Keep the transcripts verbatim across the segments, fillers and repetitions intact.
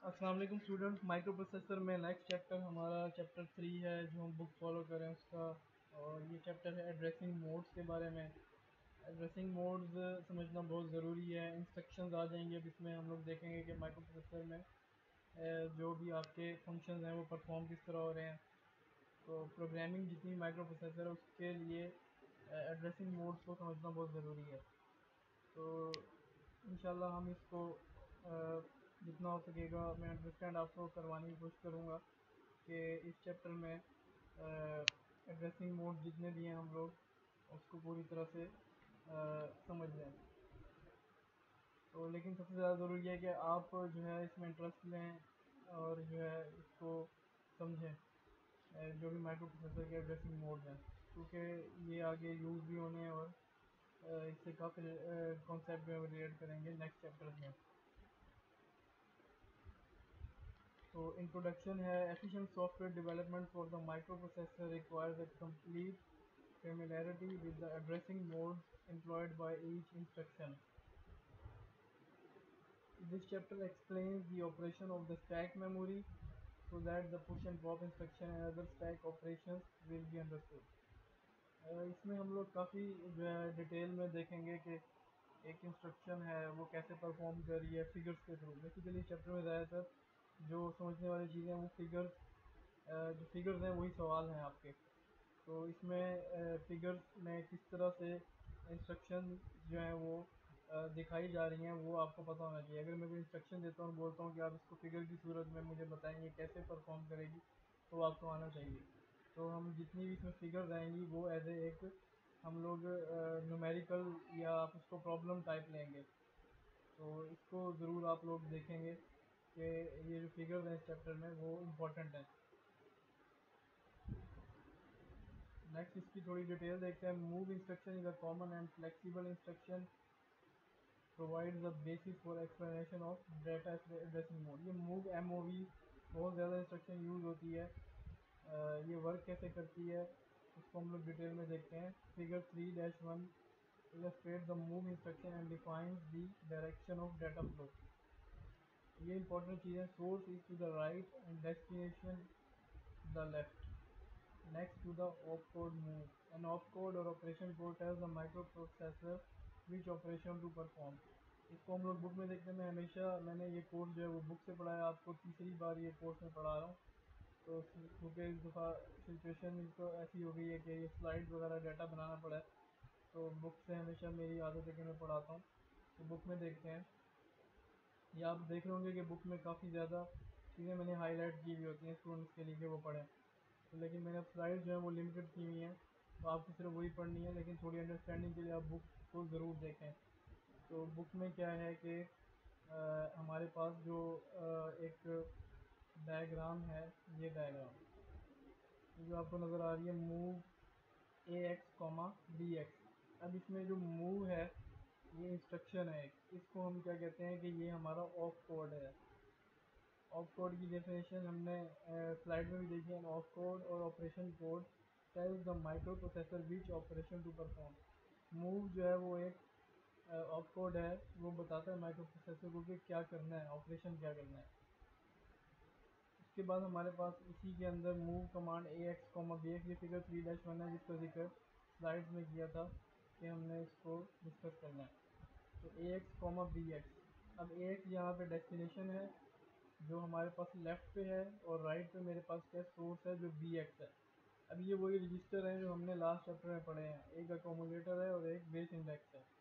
अस्सलाम वालेकुम student. Micro processor में नेक्स्ट चैप्टर हमारा चैप्टर थ्री है जो हम बुक फॉलो करें उसका। और ये चैप्टर है एड्रेसिंग मोड्स के बारे में। एड्रेसिंग मोड्स समझना बहुत ज़रूरी है। इंस्ट्रक्शंस आ जाएंगे अब इसमें हम लोग देखेंगे कि माइक्रो प्रोसेसर में अ, जो भी आपके फंक्शंस हैं वो परफॉर्म किस तरह हो रहे हैं। तो प्रोग्रामिंग जितनी माइक्रो प्रोसेसर है उसके लिए एड्रेसिंग मोड्स को समझना बहुत ज़रूरी है। तो इंशाल्लाह हम इसको अ, जितना हो सकेगा मैं अंडरस्टैंड आपको करवाने की कोशिश करूँगा कि इस चैप्टर में एड्रेसिंग मोड जितने दिए हैं हम लोग उसको पूरी तरह से अ, समझ लें। तो लेकिन सबसे ज़्यादा ज़रूरी है कि आप जो है इसमें इंटरेस्ट लें और जो है इसको समझें, अ, जो भी माइक्रो प्रोसेसर के एड्रेसिंग मोड हैं, क्योंकि ये आगे यूज़ भी होने हैं और अ, इससे काफ़ी कॉन्सेप्ट जो है रिलेट करेंगे नेक्स्ट चैप्टर में। तो इंट्रोडक्शन है। Efficient software development for the micro processor requires a complete familiarity with the addressing modes employed by each instruction. This chapter explains the operation of the stack memory so that the push and pop instruction and other stack operations will be understood. Uh, इसमें हम लोग काफ़ी जो है detail में देखेंगे कि एक इंस्ट्रक्शन है वो कैसे परफॉर्म कर रही है फिगर्स के थ्रू। बेसिकली चैप्टर में ज़्यादातर जो समझने वाली चीज़ें हैं वो फिगर्स, जो फिगर्स हैं वही सवाल हैं आपके। तो इसमें फिगर्स में किस तरह से इंस्ट्रक्शन जो है वो अ, दिखाई जा रही हैं वो आपको पता होना चाहिए। अगर मैं कोई इंस्ट्रक्शन देता हूँ बोलता हूँ कि आप इसको फिगर की सूरत में मुझे बताएंगे कैसे परफॉर्म करेगी, तो आपको आना चाहिए। तो हम जितनी भी इसमें फिगर्स आएंगी वो एज ए एक हम लोग न्यूमेरिकल या आप उसको प्रॉब्लम टाइप लेंगे। तो इसको ज़रूर आप लोग देखेंगे कि ये जो फिगर्स हैं इस चैप्टर में वो इम्पोर्टेंट हैं। नेक्स्ट इसकी थोड़ी डिटेल देखते हैं। Move instruction is a common and flexible instruction provides the basis for explanation of data addressing mode. ये मूव एम ओ वी बहुत ज़्यादा इंस्ट्रक्शन यूज़ होती है। अ, ये वर्क कैसे करती है उसको हम लोग डिटेल में देखते हैं। Figure three dash one illustrates the move instruction and defines the direction of data flow. ये इंपॉर्टेंट चीज़ है। Source is to the right and destination the left next to the opcode move. An opcode or operation code tells the microprocessor which operation to perform. इसको हम लोग book में देखते हैं। मैं हमेशा मैंने ये कोर्स जो है वो बुक से पढ़ा है, आपको तीसरी बार ये कोर्स में पढ़ा रहा हूँ। तो क्योंकि इस दफ़ा सिचुएशन तो ऐसी हो गई है कि ये स्लाइड वगैरह डाटा बनाना पड़ा है, तो बुक से हमेशा मेरी आदत है कि मैं पढ़ाता हूँ। तो बुक में देखते हैं। या आप देख रहे होंगे कि बुक में काफ़ी ज़्यादा चीज़ें मैंने हाईलाइट की हुई होती हैं स्टूडेंट्स के लिए कि वो पढ़ें। तो लेकिन मैंने अब स्लाइड जो है वो लिमिटेड की हुई हैं, तो आपको सिर्फ वही पढ़नी है, लेकिन थोड़ी अंडरस्टैंडिंग के लिए आप बुक को ज़रूर देखें। तो बुक में क्या है कि अ, हमारे पास जो अ, एक डायग्राम है, ये डायग्राम जो आपको नज़र आ रही है, move A X comma B X. अब इसमें जो मूव है ये इंस्ट्रक्शन है एक, इसको हम क्या कहते हैं कि ये हमारा ऑफ कोड है। ऑफ कोड की डेफिनेशन हमने स्लाइड में भी देखी है। ऑफ कोड और operation code tells the micro processor which operation to perform. Move जो है वो एक ऑफ कोड है, वो बताता है माइक्रो प्रोसेसर को कि क्या करना है, ऑपरेशन क्या करना है। उसके बाद हमारे पास इसी के अंदर move command A X comma B X, ये फिगर थ्री डैश वन है जिसका जिक्र स्लाइड्स में किया था कि हमने इसको डिस्कस करना है। तो A X comma B X, अब ए एक्स यहाँ पे डेस्टिनेशन है जो हमारे पास लेफ़्ट पे है, और राइट पे मेरे पास क्या सोर्स है जो बी एक्स है। अब ये वही रजिस्टर हैं जो हमने लास्ट चैप्टर में पढ़े हैं, एक अकोमोडेटर है और एक बेस इंडेक्स है।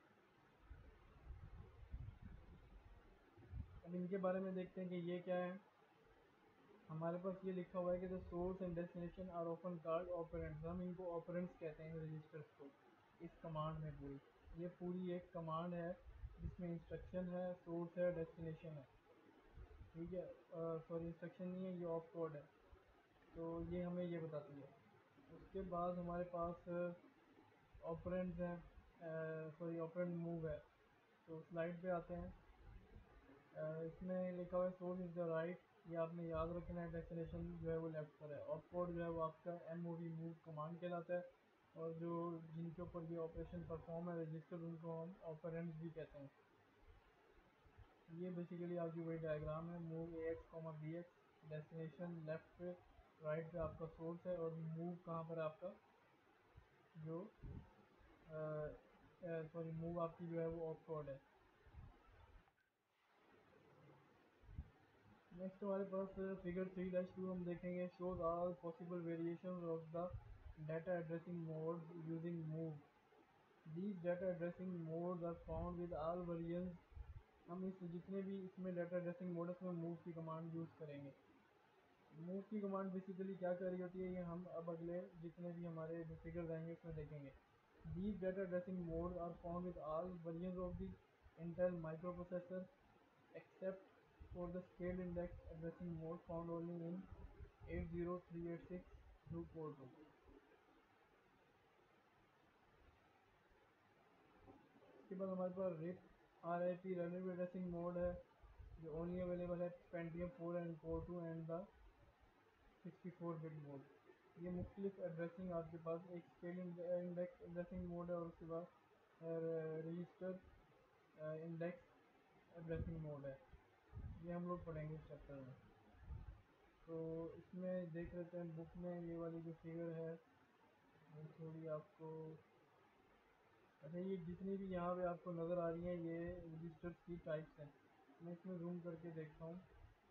अब इनके बारे में देखते हैं कि ये क्या है। हमारे पास ये लिखा हुआ है कि the source and destination are often called operands. हम इनको ऑपरेंट्स कहते हैं इन रजिस्टर्स को। इस कमांड में पूरी ये पूरी एक कमांड है जिसमें इंस्ट्रक्शन है, सोर्स है, डेस्टिनेशन है। ठीक है, सॉरी इंस्ट्रक्शन नहीं है, ये ऑफ कोड है। तो ये हमें ये बताती है। उसके बाद हमारे पास ऑपरेंड्स हैं, सॉरी ऑपरेंड मूव है। तो स्लाइड पे आते हैं। अ, इसमें लिखा हुआ है सोर्स इज़ द राइट, ये आपने याद रखना है। डेस्टिनेशन जो है वो लेफ्ट पर है। ऑफ कोड जो है वो आपका M O V move command कहलाता है, और जो जिनके ऊपर ये ऑपरेशन परफॉर्म है रजिस्टर, उनको हम ऑपरेंड्स भी कहते हैं। ये बेसिकली आपकी वही डायग्राम है, move A X comma B X, destination left पे, राइट पे आपका सोर्स है, और मूव कहाँ पर है आपका जो सॉरी मूव आपकी जो है वो ऑफ कोड है। नेक्स्ट हमारे पास फिगर थ्री डैश टू हम देखेंगे, shows all possible variation of the data addressing mode using move. These data addressing modes are found with all versions. हम इस जितने भी इसमें डाटा एड्रेसिंग मोड है उसमें मूव की कमांड यूज़ करेंगे। मूव की कमांड बेसिकली क्या कर रही होती है ये हम अब अगले जितने भी हमारे फिगर्स आएंगे उसमें देखेंगे। These data addressing modes are found with all versions of the Intel microprocessor except for the scaled index addressing mode found only in eight zero three eight six through four two। इसके बाद हमारे पास RIP R I P random addressing mode है जो only available है Pentium four and core two and the sixty four bit mode. ये मुख्तलिफ addressing आपके पास एक स्केल इंडेक्स एड्रेसिंग मोड है और उसके बाद रजिस्टर इंडेक्स एड्रेसिंग मोड है। ये हम लोग पढ़ेंगे इस चैप्टर में। तो इसमें देख लेते हैं बुक में ये वाली जो फिगर है वो थोड़ी आपको, अच्छा ये जितनी भी यहाँ पे आपको नज़र आ रही हैं ये रजिस्टर्स की टाइप्स हैं। मैं इसमें जूम करके देखता हूँ।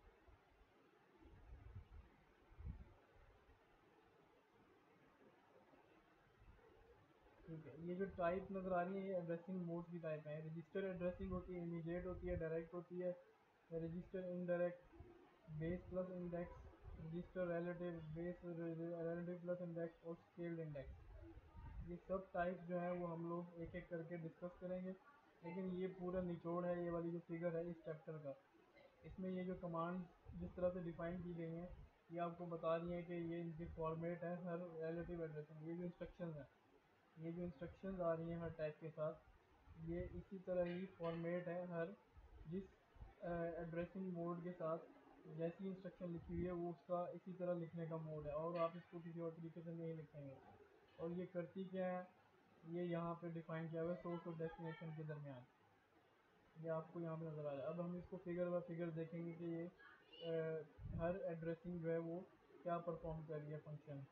ठीक है, ये जो टाइप नज़र आ रही है ये एड्रेसिंग मोड की टाइप है। रजिस्टर एड्रेसिंग होती है, इमीडिएट होती है, डायरेक्ट होती है, register indirect, base plus index, register relative, base relative plus index और स्केल्ड इंडेक्स। ये सब टाइप जो है वो हम लोग एक एक करके डिस्कस करेंगे, लेकिन ये पूरा निचोड़ है ये वाली जो फिगर है इस चैप्टर का। इसमें ये जो कमांड जिस तरह से डिफ़ाइन की गई हैं ये आपको बता रही हैं कि ये इनके फॉर्मेट है हर रिलेटिव एड्रेसिंग। ये जो इंस्ट्रक्शंस हैं, ये जो इंस्ट्रक्शंस आ रही हैं हर टाइप के साथ, ये इसी तरह ही फॉर्मेट है हर जिस एड्रेसिंग मोड के साथ जैसी इंस्ट्रक्शन लिखी हुई है वो उसका इसी तरह लिखने का मोड है, और आप इसको किसी और तरीके से नहीं लिखेंगे। और ये करती क्या है, ये यहाँ पे डिफाइन किया हुआ है सोर्स और डेस्टिनेशन के दरमियान, ये आपको यहाँ पे नज़र आ रहा है। अब हम इसको फिगर बाय फिगर देखेंगे कि ये अ, हर एड्रेसिंग जो है वो क्या परफॉर्म कर रही है फंक्शन।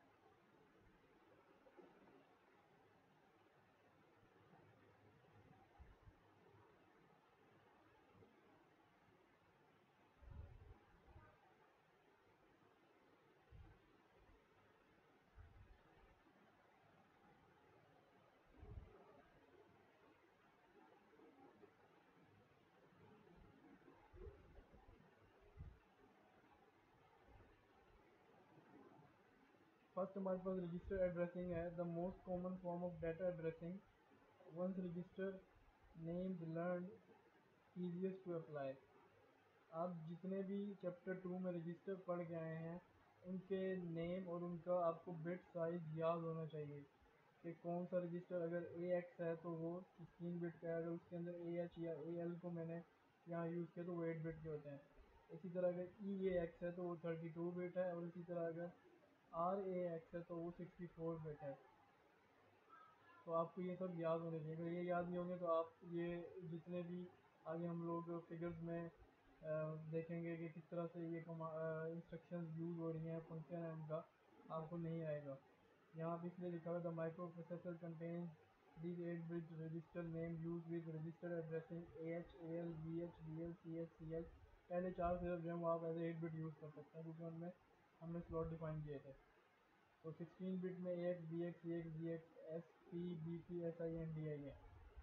फर्स्ट हमारे पास रजिस्टर एड्रेसिंग है, the most common form of data addressing, once register names learn easiest to apply. आप जितने भी चैप्टर टू में रजिस्टर पढ़ के आए हैं उनके नेम और उनका आपको बिट साइज याद होना चाहिए कि कौन सा रजिस्टर, अगर ए एक्स है तो वो सिक्सटीन बिट का है, अगर उसके अंदर ए एच या ए एल को मैंने यहाँ यूज़ किया तो वो एट बिट के होते हैं। इसी तरह अगर ई ए एक्स है तो वो थर्टी टू बिट है, और इसी तरह अगर आर ए एक्स है तो वो सिक्सटी फोर बिट है। तो आपको ये सब याद होने चाहिए, अगर ये याद नहीं होंगे तो आप ये जितने भी आगे हम लोग फिगर्स में अ, देखेंगे कि किस तरह से ये इंस्ट्रक्शंस यूज़ हो रही हैं, फंक्शन है उनका, आपको नहीं आएगा। यहाँ पे इसलिए लिखा हुआ है the micro processor contains these eight bit register name use with register addressing A H A L V H V L C H C H. पहले चार फिगर जो है वो आप एज एट बिट यूज़ कर सकते हैं क्योंकि उनमें हमने स्लॉट डिफाइन किए थे। तो सिक्सटीन बिट में A X B X C X G X S P B P S I N D I है,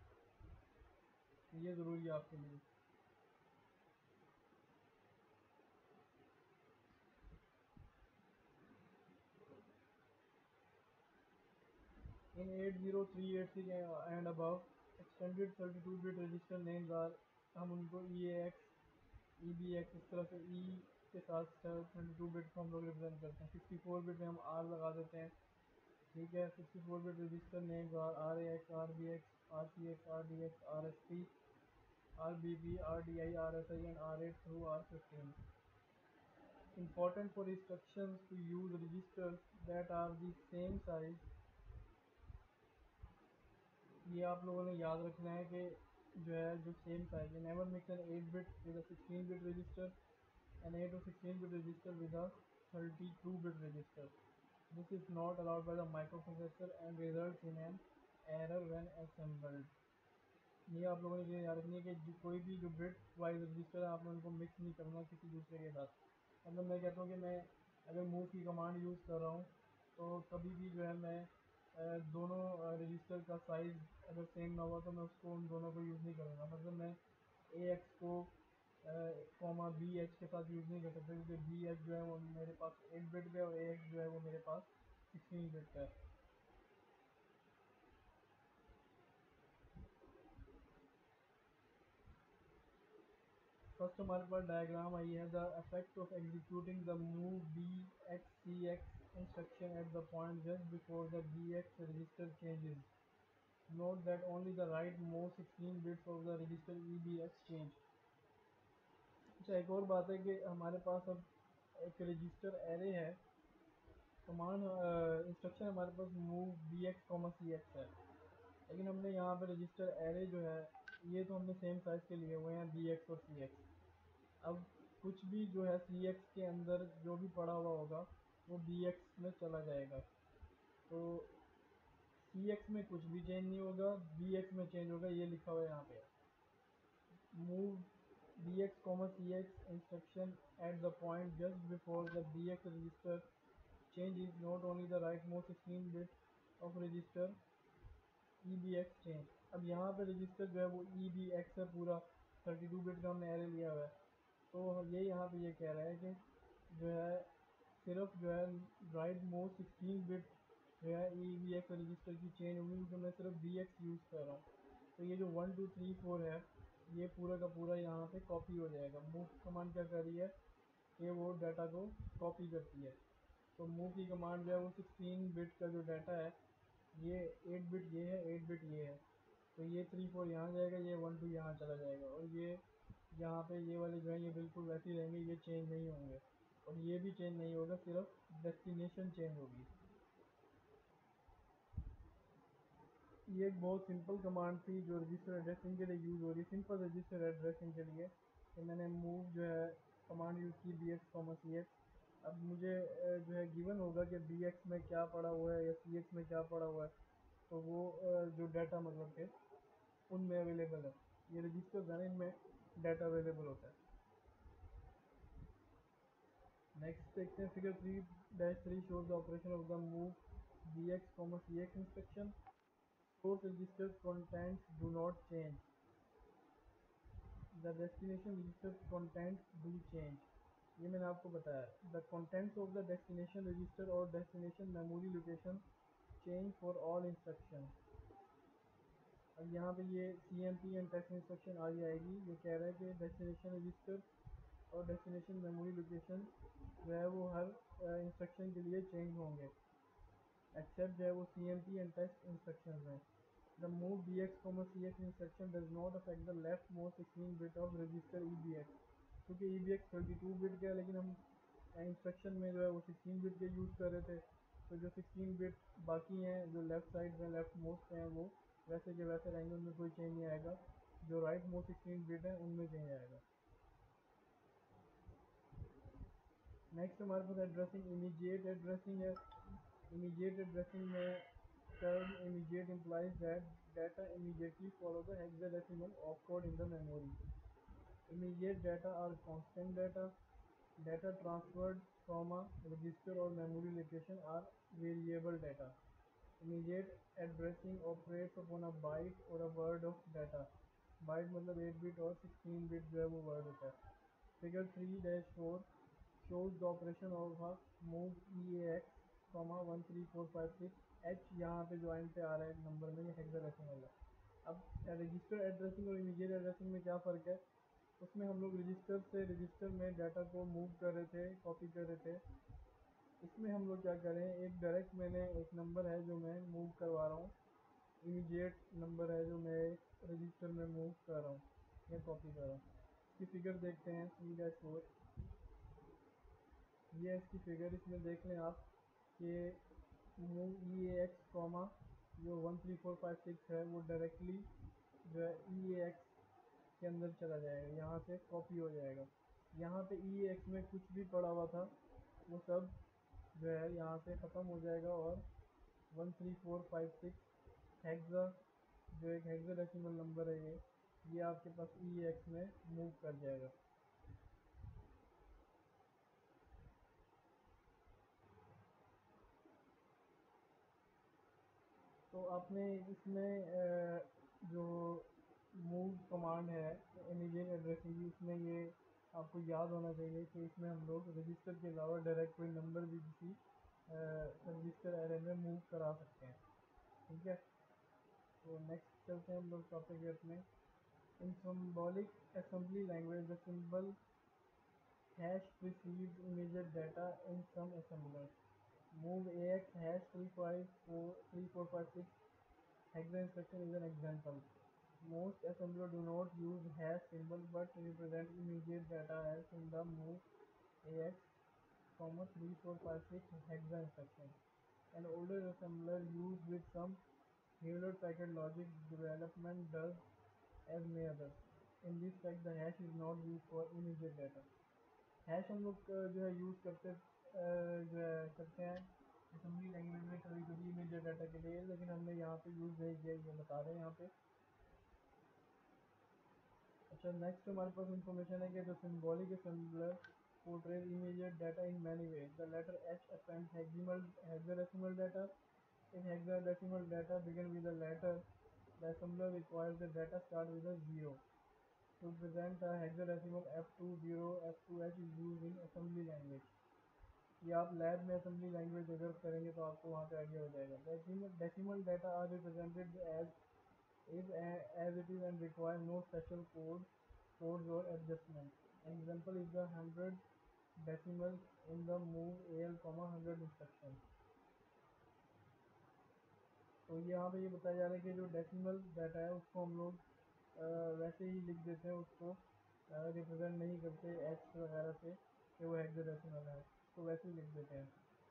तो ये ज़रूरी है आपके लिए। In eight zero three eight six and above extended thirty two bit register names are, हम उनको E A X E B X इस तरह से ई के साथ थर्टी टू बिट को हम लोग रिप्रेजेंट करते हैं। सिक्सटी फोर बिट में हम आर लगा देते हैं। ठीक है, sixty four bit register names are R A X R B X R C X R D X R S P R B B R D I R S I and R eight through R fifteen. Important for instructions to use registers that are the same size, ये आप लोगों ने याद रखना है कि जो है जो सेम साइज है, never mix an eight bit with a sixteen bit register, an eight or sixteen bit register with a thirty-two bit register. This is not allowed by the microprocessor and results in an error when assembled. ये आप लोगों ने ये याद रखनी है कि जो कोई भी जो बिट वाइज रजिस्टर है आपने उनको मिक्स नहीं करना किसी दूसरे के साथ। मतलब मैं कहता हूँ कि मैं अगर मूव की कमांड यूज़ कर रहा हूँ तो कभी भी जो है मैं अ, दोनों रजिस्टर का साइज़ अगर सेम ना हुआ तो मैं उसको उन दोनों को यूज़ नहीं करूँगा। मतलब मैं ए एक्स को कॉमा बी एच के साथ यूज़ नहीं कर सकता क्योंकि बी एच जो है वो मेरे पास एट बिट पे और ए एक्स जो है वो मेरे पास सिक्सटीन बिट का है। फर्स्ट हमारे पास डायग्राम आई है, the effect of executing the move B X C X instruction at the point just before the B X register changes. Note that only the right most sixteen bits of the register E B X change. अच्छा, एक और बात है कि हमारे पास अब एक रजिस्टर एरे है, कमांड इंस्ट्रक्शन हमारे पास move B X comma C X है, लेकिन हमने यहाँ पे रजिस्टर एरे जो है ये तो हमने सेम साइज़ के लिए हुए हैं बी एक्स और सी एक्स। अब कुछ भी जो है सी एक्स के अंदर जो भी पड़ा हुआ होगा वो बी एक्स में चला जाएगा, तो सी एक्स में कुछ भी चेंज नहीं होगा, बी एक्स में चेंज होगा, ये लिखा हुआ है यहाँ पे। Move B X comma C X instruction at the point just before the B X register change is not only the rightmost sixteen bit of register E B X change. अब यहाँ पे रजिस्टर जो है वो ई B x है, पूरा thirty two bit का हमने एरे लिया हुआ है, तो ये यहाँ पे ये कह रहा है कि जो है सिर्फ जो है राइट मोस्ट सिक्सटीन बिट जो है ई बी एक्स रजिस्टर की चेंज होगी क्योंकि मैं सिर्फ बी एक्स यूज़ कर रहा हूँ। तो ये जो वन टू थ्री फोर है ये पूरा का पूरा यहाँ पे कॉपी हो जाएगा। मूव कमांड क्या कर रही है कि वो डाटा को कॉपी करती है। तो मूव की कमांड जो है वो सिक्सटीन बिट का जो डाटा है ये एट बिट ये है, एट बिट ये है, तो ये थ्री फोर यहाँ जाएगा, ये वन टू यहाँ चला जाएगा, और ये यहाँ पे ये वाले जो है ये बिल्कुल वैसे ही रहेंगे, ये चेंज नहीं होंगे, और ये भी चेंज नहीं होगा, सिर्फ डेस्टिनेशन चेंज होगी। ये एक बहुत सिंपल कमांड थी जो रजिस्टर एड्रेसिंग के लिए यूज़ हो रही है, सिंपल रजिस्टर एड्रेसिंग के लिए। तो मैंने मूव जो है कमांड यूज़ की B X comma C X. अब मुझे अ, जो है गिवन होगा कि बी एक्स में क्या पड़ा हुआ है या सी एक्स में क्या पड़ा हुआ है, तो वो अ, जो डाटा मतलब के उनमें अवेलेबल है, ये रजिस्टर है इनमें डाटा अवेलेबल होता है। नेक्स्ट देखते हैं figure three dash three shows the operation of the move B X comma C X instruction. Source register contents do not change, the destination register contents do change। ये मैंने आपको बताया, the contents of the destination register और destination memory location change for all instruction। अब यहाँ पे ये C M P and text instruction आ जाएगी, ये कह रहा है कि डेस्टिनेशन रजिस्टर और डेस्टिनेशन मेमोरी लोकेशन जो है वो हर इंस्ट्रक्शन के लिए चेंज होंगे एक्सेप्ट जो है वो C M P and text instruction में। The move B X comma C X instruction does not affect the left most sixteen bit of register E B X, क्योंकि E B X thirty two bit का है लेकिन हम instruction में जो है वो सिक्सटीन बिट के यूज़ कर रहे थे, तो जो सिक्सटीन बिट बाकी हैं जो लेफ़्ट साइड में लेफ़्ट मोस्ट हैं वो वैसे के वैसे रहेंगे, उनमें कोई चेंज नहीं आएगा, जो राइट मोस्ट सिक्सटीन बिट है उनमें चेंज आएगा। नेक्स्ट हमारे पास एड्रेसिंग इमीडिएट एड्रेसिंग है। इमीडिएट एड्रेसिंग में term immediate implies that data immediately follow the hexadecimal opcode in the memory। Immediate data are constant data, data transferred from a register or memory location are variable data। Immediate addressing operates upon a byte or a word of data। byte मतलब eight bit और sixteen bit जो है वो word होता है। Figure three dash four shows the operation of a move E A X, one three four five six H यहाँ पे जो एंड पे आ रहा है नंबर में, ये हेक्साडेसिमल है। अब रजिस्टर एड्रेसिंग और इमीडिएट एड्रेसिंग में क्या फ़र्क है, उसमें हम लोग रजिस्टर से रजिस्टर में डाटा को मूव कर रहे थे, कॉपी कर रहे थे। इसमें हम लोग क्या करें, एक डायरेक्ट मैंने एक नंबर है जो मैं मूव करवा रहा हूँ, इमीडिएट नंबर है जो मैं एक रजिस्टर में मूव कर रहा हूँ या कॉपी कर रहा हूँ। इसकी फिगर देखते हैं थ्री डैश फोर, ये है इसकी फिगर। इसमें देख लें आप कि move E A X comma जो one three four five six है वो डायरेक्टली जो है ई ए एक्स के अंदर चला जाएगा, यहाँ से कॉपी हो जाएगा। यहाँ पे ई एक्स में कुछ भी पड़ा हुआ था वो सब जो है यहाँ से ख़त्म हो जाएगा और one three four five six hexa जो एक हेक्सा डेसिमल नंबर है ये ये आपके पास ई एक्स में मूव कर जाएगा। तो आपने इसमें अ, जो मूव कमांड है इमीडिएट एड्रेसिंग की, इसमें ये आपको याद होना चाहिए कि इसमें हम लोग रजिस्टर के अलावा डायरेक्ट कोई नंबर भी किसी रजिस्टर एरे में मूव करा सकते हैं। ठीक है, तो नेक्स्ट चलते हैं हम लोग टॉपिक है अपने। In symbolic assembly language the symbol hash precedes immediate data in some assemblers. Move ax hash three five four three four five six hexa instruction is an example. Most assemblers do not use hash symbol but represent immediate data as in the move ax, comma three four five six hexa instruction. An older assembler used with some Hewlett Packard logic development does as may others. In this fact, the hash is not used for immediate data. Hash हम लोग अ, जो है use करते अ, जो है करते हैं assembly language में कभी कभी इमेज डाटा के लिए, लेकिन हमने यहाँ पे यूज़ नहीं किया, ये बता रहे हैं यहाँ पे। अच्छा, नेक्स्ट हमारे पास इंफॉर्मेशन है कि जो symbolic assembler portrays immediate data in many ways. The letter H appends hexadecimal hexadecimal data. If hexadecimal data begin with a letter, the assembler requires the data start with a zero. To present a hexadecimal F two zero F two H is used in assembly language. ये आप lab में assembly language अगर करेंगे तो आपको वहाँ पे idea हो जाएगा। Decimal decimal data are represented as is as it is and require no special code codes और adjustment. An example is the hundred decimal in the move A L comma hundred instruction. तो यहाँ पे ये बताया जा रहा है कि जो डेसिमल डाटा है उसको हम लोग अ, वैसे ही लिख देते हैं, उसको रिप्रेजेंट नहीं करते एक्स वगैरह से कि वो हेक्साडेसिमल है, उसको वैसे ही लिख देते हैं।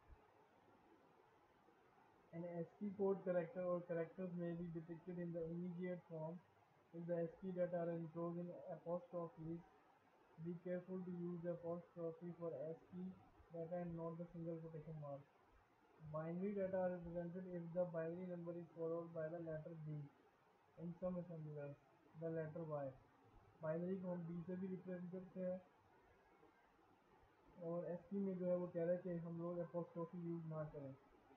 An ASCII code character or characters may be depicted in the immediate form if the ASCII data are enclosed in apostrophes. Be careful to use the apostrophe for ASCII data and not the single quotation mark. Binary data are represented if the binary number is followed by the letter B. In some assemblers, the letter Y. Binary को हम B से भी represent करते हैं, और ASCII में जो है वो कह रहा है कि हम लोग एपोस्ट्रोफी यूज़ ना करें।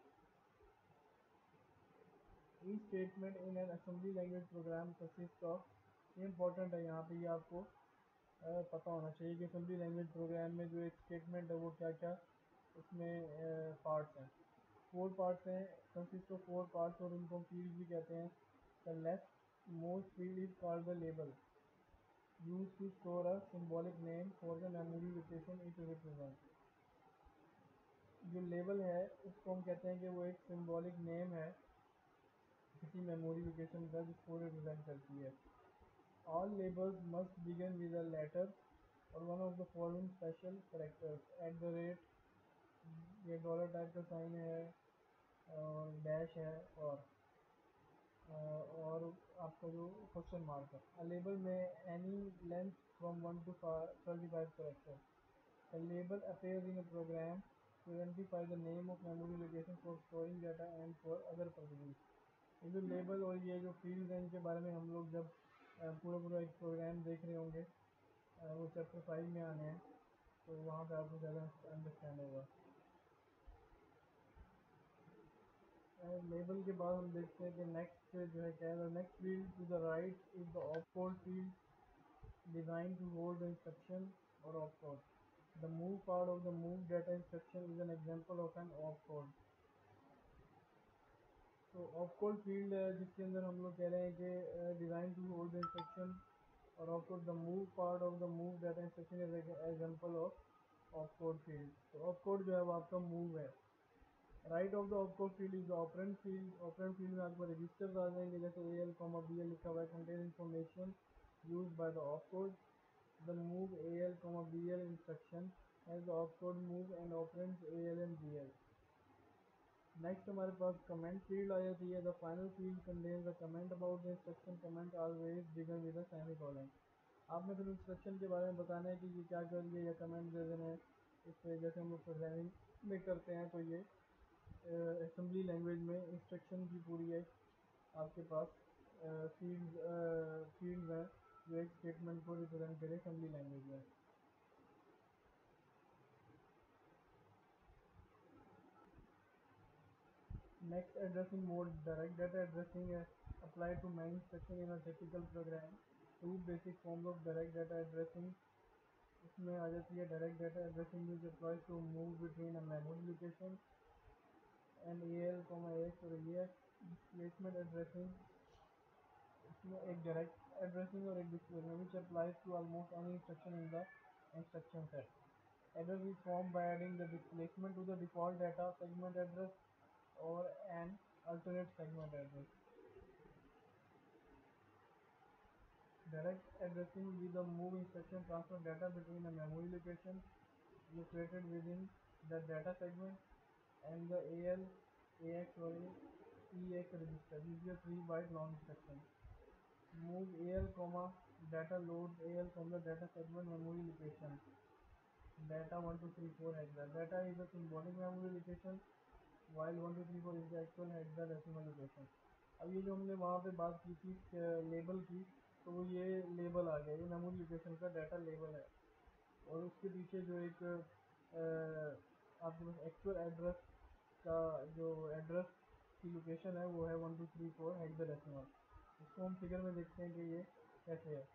Each statement in an assembly language program consist of, ये इंपॉर्टेंट है यहाँ पे, ये आपको अ, पता होना चाहिए कि असेंबली लैंग्वेज प्रोग्राम में जो एक स्टेटमेंट है वो क्या क्या उसमें पार्ट्स हैं। फोर पार्ट्स हैं, कंसिस्ट ऑफ फोर पार्ट्स, और उनको फील्ड भी कहते हैं। The left most field is called the label, use to store a symbolic name for the memory location it represent. जो लेबल है उसको हम कहते हैं कि वो एक सिंबॉलिक नेम है किसी मेमोरी लोकेशन का जिसको रिप्रेजेंट करती है। All labels must begin with a letter और one of the following special characters. At the rate, ये डॉलर टाइप का साइन है, और डैश है, और अ, और आपका जो क्वेश्चन मार्क है। अ लेबल में any length from one to thirty five character. A label appears in a program to identify the name of memory location for storing data and for other purposes. ये जो label और ये जो field हैं इनके बारे में हम लोग जब अ, पूरा पूरा एक प्रोग्राम देख रहे होंगे, अ, वो चैप्टर फाइव में आने हैं, तो वहाँ पे आपको ज़्यादा अंडरस्टैंड होगा। लेबल के बाद हम देखते हैं कि नेक्स्ट जो है क्या है। Next field to the right is the opcode field design to hold the instruction और opcode. The move part of the move data instruction is an example of an opcode. तो opcode field है जिसके अंदर हम लोग कह रहे हैं कि design to hold the instruction और opcode, the move part of the move data instruction is an example of opcode field. तो opcode जो है वो आपका move है। Right of the opcode field is the operand field. Operand field में आपको registers आ जाएंगे, जैसे A L comma B L लिखा हुआ है, contain information use by the opcode. The move A L comma B L instruction as the opcode move and operands A L and B L. Next हमारे पास comment field आ जाती है। The final field contains the comment about the instruction. Comment always begin with a semicolon. आपने फिर instruction के बारे में बताना है कि ये क्या करिए या कमेंट दे देना है इस पर, जैसे हम लोग प्रोग्रामिंग में करते हैं तो ये असेंबली लैंग्वेज में इंस्ट्रक्शन की पूरी है आपके पास फील्ड फील्ड है जो एक स्टेटमेंट को रिप्रेजेंट करे असेंबली लैंग्वेज में। Next, addressing mode, direct data addressing है applied to many instruction in a typical program. Two basic forms of direct data addressing इसमें आ जाती है direct data addressing which applies to move between a memory location and A L, AX और A X. Displacement addressing इसमें एक direct addressing और एक displacement which applies to almost any instruction in the instruction set. Address is formed by adding the displacement to the default data segment address or an alternate segment address. Direct addressing will be the move instruction transfer data between a memory location located within the data segment and the A L, A X or E X register. This is a three byte long instruction. Move A L, comma, data load A L from the data segment memory location. Data one two three four hexa. Data is a symbolic memory location while one two three four is the actual hexadecimal location. अब ये जो हमने वहाँ पे बात की थी label की, तो वो ये लेबल आ गया, ये मेमोरी लोकेशन का डाटा लेबल है और उसके पीछे जो एक आपके पास एक्चुअल एड्रेस का जो एड्रेस की लोकेशन है वो है one two three four hexadecimal. इसको हम फिगर में देखते हैं कि ये कैसे है।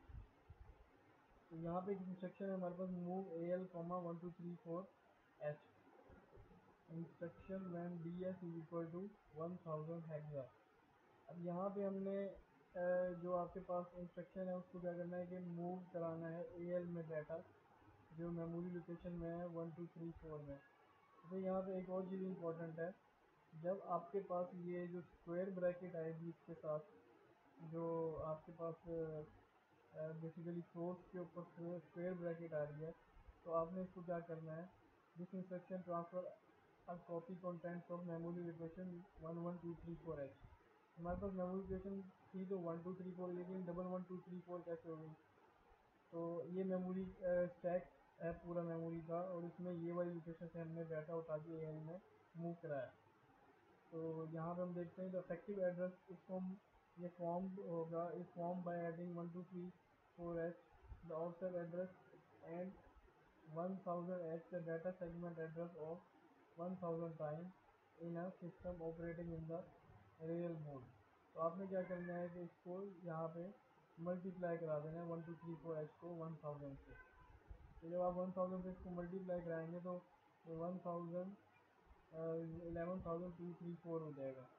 तो यहाँ पे एक इंस्ट्रक्शन है हमारे पास move A L comma one two three four H instruction when D S is equal to one thousand hexa. अब यहाँ पे हमने जो आपके पास इंस्ट्रक्शन है उसको क्या करना है कि मूव कराना है ए एल में डाटा जो मेमोरी लोकेशन में है वन टू थ्री फोर में। तो यहाँ पे एक और चीज़ इम्पोर्टेंट है, जब आपके पास ये जो स्क्वायर ब्रैकेट आएगी इसके साथ जो आपके पास बेसिकली सोर्स के ऊपर स्क्वायर ब्रैकेट आ रही है, तो आपने इसको क्या करना है, this instruction transfer a copy contents of memory location one one two three four H. हमारे पास मेमोरी लोकेशन थी तो वन टू थ्री फोर, लेकिन double one two three four कैसे हो गई? तो ये मेमोरी स्टैक है पूरा मेमोरी का और इसमें ये वाली लोकेशन से हमने डाटा उठा के ए एल में मूव कराया। तो यहाँ पे हम देखते हैं तो इफेक्टिव एड्रेस इसको हम ये फॉर्म होगा इस form by adding one two three four H the offset address and one thousand H the data segment address of one thousand time in a system operating in the real mode. तो आपने क्या करना है कि इसको यहाँ पे multiply करा देना है one two three four H को वन थाउजेंड से। तो जब आप वन थाउजेंड से इसको मल्टीप्लाई कराएंगे तो one thousand eleven thousand two three four हो जाएगा।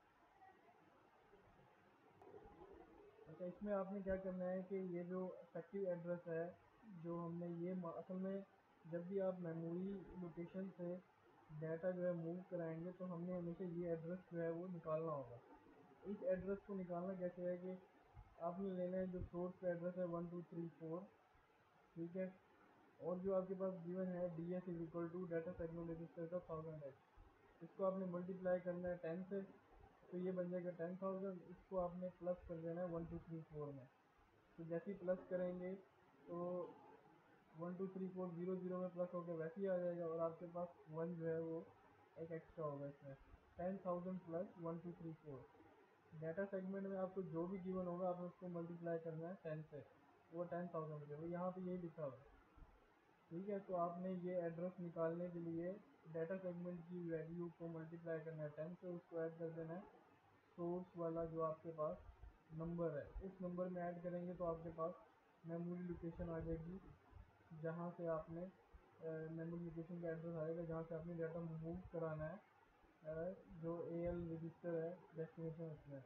अच्छा, इसमें आपने क्या करना है कि ये जो इफेक्टिव एड्रेस है जो हमने ये असल में जब भी आप मेमोरी लोकेशन से डाटा जो है मूव कराएंगे तो हमने हमेशा ये एड्रेस जो है वो निकालना होगा। इस एड्रेस को निकालना कैसे है कि आपने लेना है जो सोर्स का एड्रेस है वन टू थ्री फोर, ठीक है, और जो आपके पास गिवन है D S is equal to data segment register का थाउजेंड एच, इसको आपने मल्टीप्लाई करना है टेन से, तो ये बन जाएगा टेन थाउजेंड। इसको आपने प्लस कर देना है वन टू थ्री फोर में। तो जैसे ही प्लस करेंगे तो one two three four zero zero में प्लस होकर वैसे ही आ जाएगा और आपके पास वन जो है वो एक एक्स्ट्रा होगा इसमें। Ten thousand plus one two three four data segment में आपको जो भी गिवन होगा आपने उसको मल्टीप्लाई करना है टेन से, वो टेन थाउजेंड वो यहाँ पे यही लिखा हुआ है, ठीक है। तो आपने ये एड्रेस निकालने के लिए डाटा सेगमेंट की वैल्यू को मल्टीप्लाई करना है टेन से, उसको ऐड कर देना है सोर्स वाला जो आपके पास नंबर है उस नंबर में ऐड करेंगे तो आपके पास मेमोरी लोकेशन आ जाएगी जहाँ से आपने मेमोरी लोकेशन का एड्रेस आएगा जहाँ से आपने डाटा मूव कराना है अ, जो ए एल रजिस्टर है डेस्टिनेशन उसमें।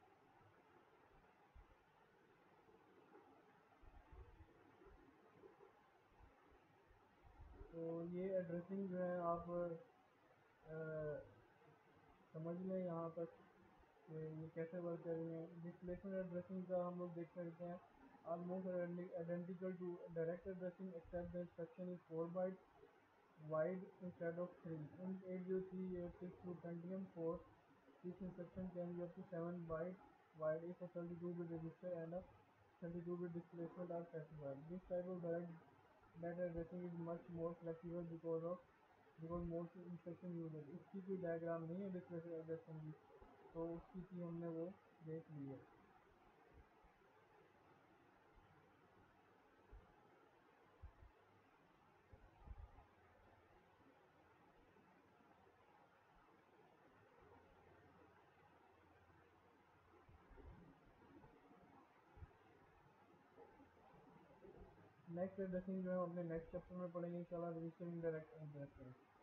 तो ये एड्रेसिंग जो है आप अ, समझ लें यहाँ तक कि ये कैसे वर्क करेंगे। डिस्प्लेसमेंट एड्रेसिंग का हम लोग देख सकते हैं almost identical to direct addressing except the instruction is four byte wide instead of three. In eight zero three eight six through Pentium four, this instruction can be up to seven byte wide if a thirty-two bit register and a thirty-two bit displacement are specified. This type of direct data addressing is much more flexible because of because most instruction user इसकी कोई diagram नहीं है displacement addressing की, तो उसकी थी हमने वो देख ली है. नेक्स्ट एड्रेसिंग जो है हम अपने नेक्स्ट चैप्टर में पढ़ेंगे इंशाल्लाह, रजिस्टर इनडायरेक्ट एड्रेसिंग.